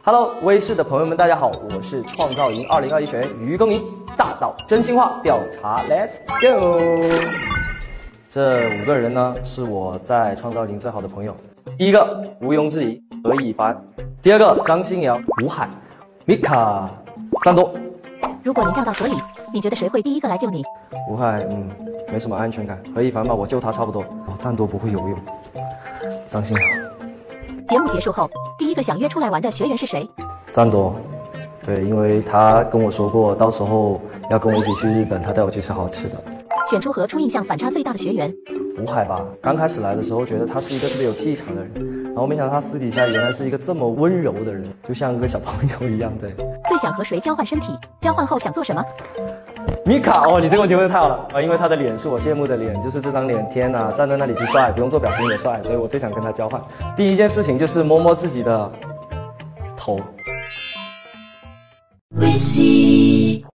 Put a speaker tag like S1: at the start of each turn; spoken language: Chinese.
S1: Hello， 微视的朋友们，大家好，我是创造营2021学员于耕耘，大道真心话调查 ，Let's go！ 这5个人呢，是我在创造营最好的朋友。第一个毋庸置疑何以凡，第二个张新瑶、吴海、米卡、赞多。
S2: 如果你掉到河里，你觉得谁会第一个来救你？
S1: 吴海，没什么安全感。何以凡吧，我救他差不多。赞多不会游泳。张新瑶。
S2: 节目结束后，第一个想约出来玩的学员是谁？
S1: 赞多，对，因为他跟我说过，到时候要跟我一起去日本，他带我去吃好吃的。
S2: 选出和初印象反差最大的学员。
S1: 吴海吧，刚开始来的时候觉得他是一个特别有气场的人，然后没想到他私底下原来是一个这么温柔的人，就像个小朋友一样。对。
S2: 最想和谁交换身体？交换后想做什么？
S1: 米卡哦，你这个问题问得太好了啊！因为他的脸是我羡慕的脸，就是这张脸，天哪，站在那里就帅，不用做表情也帅，所以我最想跟他交换。第一件事情就是摸摸自己的头。Weishi